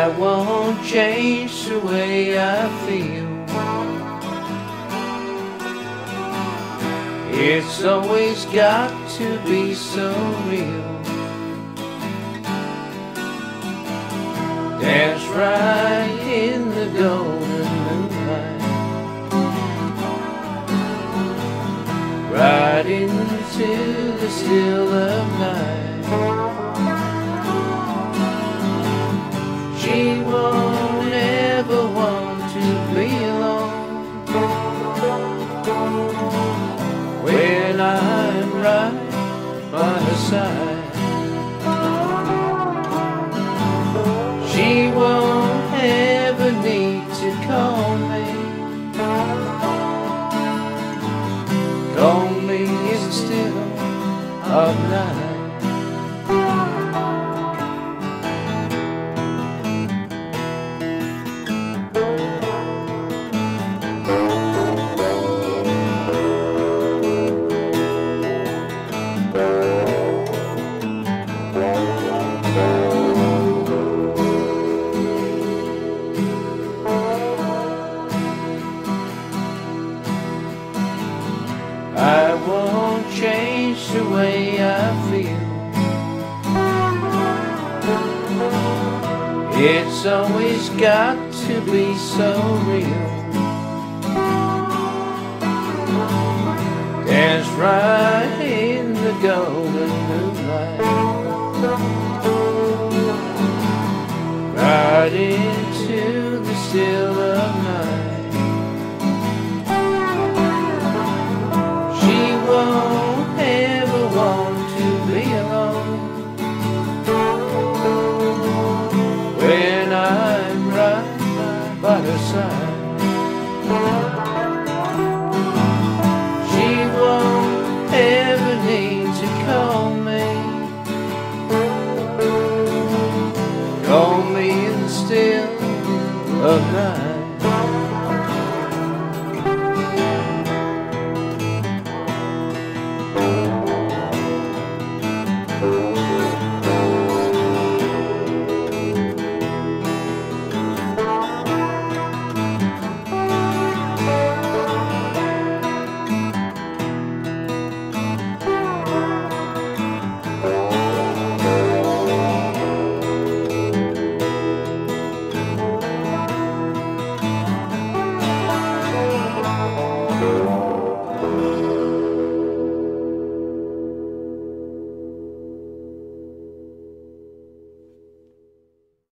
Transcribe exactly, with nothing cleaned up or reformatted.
I won't change the way I feel. It's always got to be so real. Dance right in the golden moonlight, right into the still of night. She won't ever want to be alone when I'm right by her side. She won't ever need to call me. Call me in the still of night. I won't change the way I feel. It's always got to be so real. Dance right in the golden moonlight, right into the still